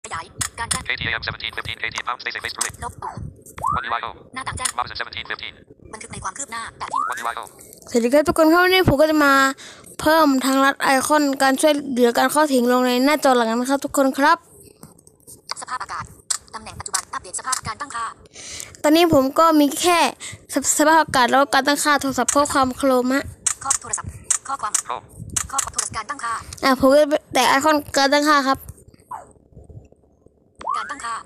ขยายการแจ้ง KTAM 1715 KT pound station base permit ลบปุ่ม 1 UIO หน้าต่างแจ้ง Robinson 1715 บันทึกในความคืบหน้าแต่ที่ 1 UIO สวัสดีครับทุกคนครับวันนี้ผมก็จะมาเพิ่มทางลัดไอคอนการช่วยเหลือการเข้าถึงลงในหน้าจอหลังนะครับทุกคนครับสภาพอากาศตำแหน่งปัจจุบันอัปเดตสภาพการตั้งค่าตอนนี้ผมก็มีแค่สภาพอากาศแล้วการตั้งค่าโทรศัพท์ข้อความโครมะข้อโทรศัพท์ข้อความ Chrome ข้อโทรศัพท์การตั้งค่าผมก็แต่ไอคอนการตั้งค่าครับการตั้งค่า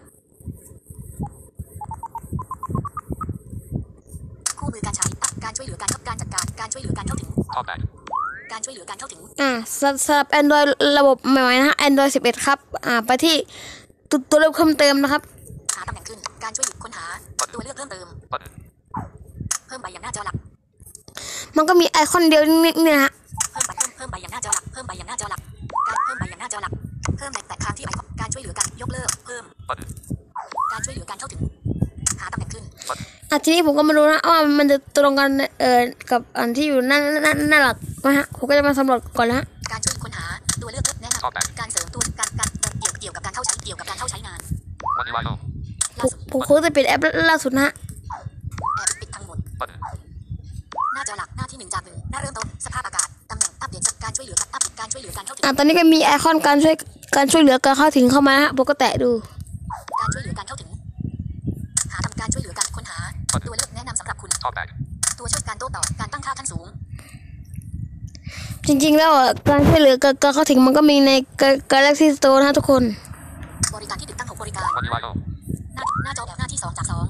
คู่มือการใช้การช่วยเหลือการจัดการการช่วยเหลือการเข้าถึง Talkback การช่วยเหลือการเข้าถึงสำหรับ Android ระบบใหม่ๆนะฮะ Android 11ครับไปที่ตัวเลือกเพิ่มเติมนะครับหาตำแหน่งขึ้นการช่วยค้นหาตัวเลือกเพิ่มเติมเพิ่มใบอย่างหน้าจอหลักมันก็มีไอคอนเดียวนิดนะฮะเพิ่มใบอย่างหน้าจอหลักเพิ่มใบอย่างหน้าจอหลักการเพิ่มใบอย่างหน้าจอหลักเพิ่มแตะค้างที่ไอคอนการช่วยเหลือการยกเลิกเพิ่มการช่วยเหลือการเข้าถึงหาตำแหน่งขึ้นทีนี้ผมก็มาดูนะว่ามันจะตรงกันกับอันที่อยู่หน้าหลักนะฮะผมก็จะมาสำรวจก่อนนะฮะการช่วยค้นหาตัวเลือกแนะนำการเสริมตัวการเกี่ยวกับการเข้าใช้งานผมควรจะปิดแอปล่าสุดนะฮะแอปปิดทั้งหมดหน้าจอหลักหน้าที่1จาก1หน้าเริ่มต้นสภาพอากาศตำแหน่งอัปเดตการช่วยเหลือการช่วยเหลือการเข้าถึงตอนนี้ก็มีไอคอนการช่วยเหลือการเข้าถึงเข้ามาฮะผมก็แตะดูการช่วยเหลือการเข้าถึงหาทำการช่วยเหลือการค้นหาตัวเลือกแนะนำสำหรับคุณตัวช่วยการโต้ตอบการตั้งค่าขั้นสูงจริงๆแล้วการช่วยเหลือการเข้าถึงมันก็มีใน Galaxy Store นะทุกคนบริการที่ติดตั้ง6บริการหน้าจอแบบหน้าที่2จาก2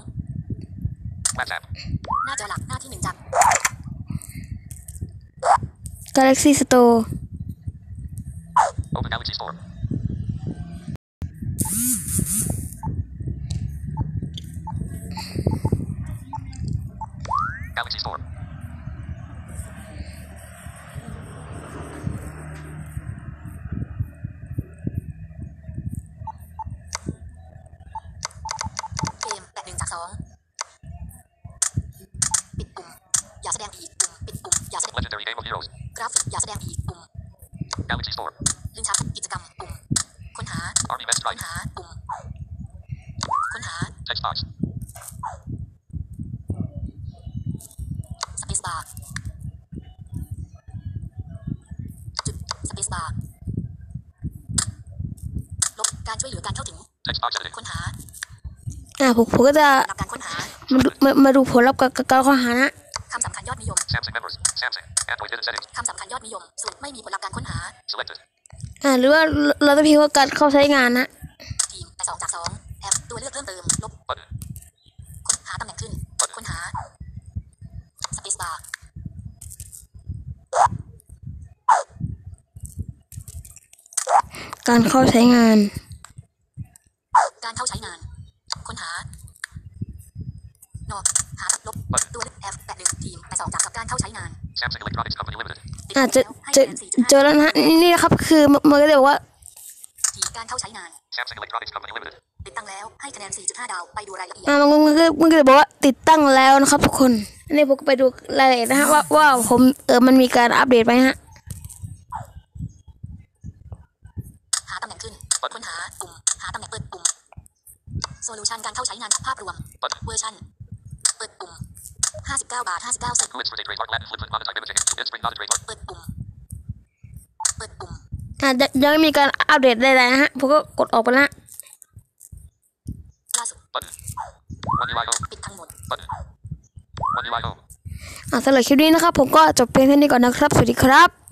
หน้าจอหลักหน้าที่1จาก Galaxy Store Open Galaxy Store Galaxy Store เกมแบบ1จาก2ปิดปุ่มอย่าแสดงอีกปุ่มปิดปุ่มอย่าแสดง Legendary Game of Heroes กราฟิกอย่าแสดงอีกปุ่ม Galaxy Store ลิ้นชักกิจกรรมปุ่มค้นหา Army Best ค้น Strike หาปุ่มค้นหา Text box Space Bar จุด Space Bar ลบการช่วยเหลือการเข้าถึง Text box editing ค้นหาผมก็จะการค้นหามาดูผลลัพธ์การค้นหานะคำสำคัญยอดนิยม Samsung members Samsung Android hidden settings คำสำคัญยอดนิยมส่วนไม่มีผลลัพธ์การค้นหา selected หรือว่าเราจะพิมพ์ว่าการเข้าใช้งานนะทีมแต่2จาก2แอปตัวเลือกเพิ่มเติมลบค้นหาตำแหน่งขึ้นค้นหา Space Bar การเข้าใช้งานการเข้าใช้งานค้นหานอกหาลบตัวเลือก F แบบ1ทีมแต่2จากการเข้าใช้งาน Samsung Electronics Company Limited เจอแล้วนะฮะนี่นะครับคือมันก็จะบอกว่าการเข้าใช้งาน Samsung Electronics Company Limited ติดตั้งแล้วให้คะแนน 4.5 ดาวไปดูรายละเอียดมันก็จะบอกว่าติดตั้งแล้วนะครับทุกคนอันนี้ผมก็ไปดูรายละเอียดนะฮะว่าผมมันมีการอัปเดตไหมฮะหาตำแหน่งขึ้นค้นหาปุ่มหาตำแหน่งเปิดปุ่มโซลูชันการเข้าใช้งานภาพรวมเวอร์ชันเปิดปุ่ม59 บาท 59 เซนต์ Who is for date trademark Latin Fliplet monetize limited It's spring not trademark เปิดปุ่มยังไม่มีการอัปเดตใดๆนะฮะผมก็กดออกไปแล้วล่าสุดปิดทั้งหมด 1 UIO สำหรับคลิปนี้นะครับผมก็จบเพียงเท่านี้ก่อนนะครับสวัสดีครับ